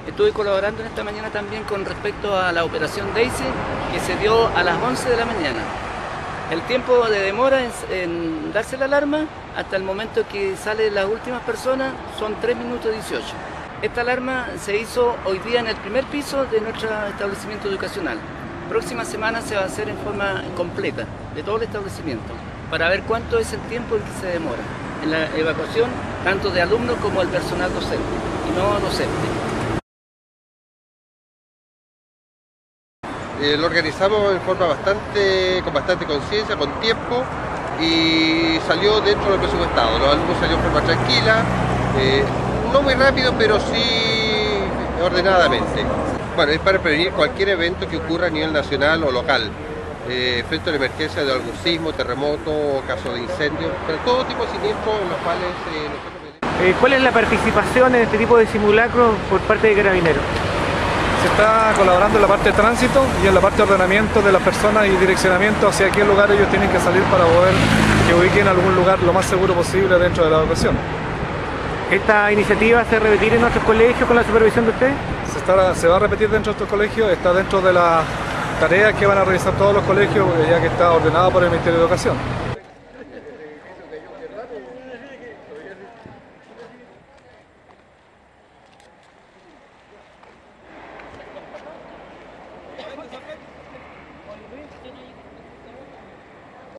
Estuve colaborando en esta mañana también con respecto a la operación Daisy, que se dio a las 11 de la mañana. El tiempo de demora en darse la alarma hasta el momento que salen las últimas personas son 3 minutos 18. Esta alarma se hizo hoy día en el primer piso de nuestro establecimiento educacional. Próxima semana se va a hacer en forma completa de todo el establecimiento para ver cuánto es el tiempo en que se demora en la evacuación tanto de alumnos como del personal docente y no docente. Lo organizamos en forma con bastante conciencia, con tiempo, y salió dentro del presupuestado. Los alumnos salieron de forma tranquila, no muy rápido, pero sí ordenadamente. Bueno, es para prevenir cualquier evento que ocurra a nivel nacional o local, frente a la emergencia de algún sismo, terremoto o caso de incendio, pero todo tipo de siniestros en los cuales nosotros... ¿Cuál es la participación en este tipo de simulacros por parte de Carabineros? Se está colaborando en la parte de tránsito y en la parte de ordenamiento de las personas y direccionamiento hacia qué lugar ellos tienen que salir para poder que ubiquen algún lugar lo más seguro posible dentro de la evacuación. ¿Esta iniciativa se va a repetir en nuestros colegios con la supervisión de ustedes? Se va a repetir dentro de estos colegios, está dentro de las tareas que van a realizar todos los colegios, ya que está ordenado por el Ministerio de Educación.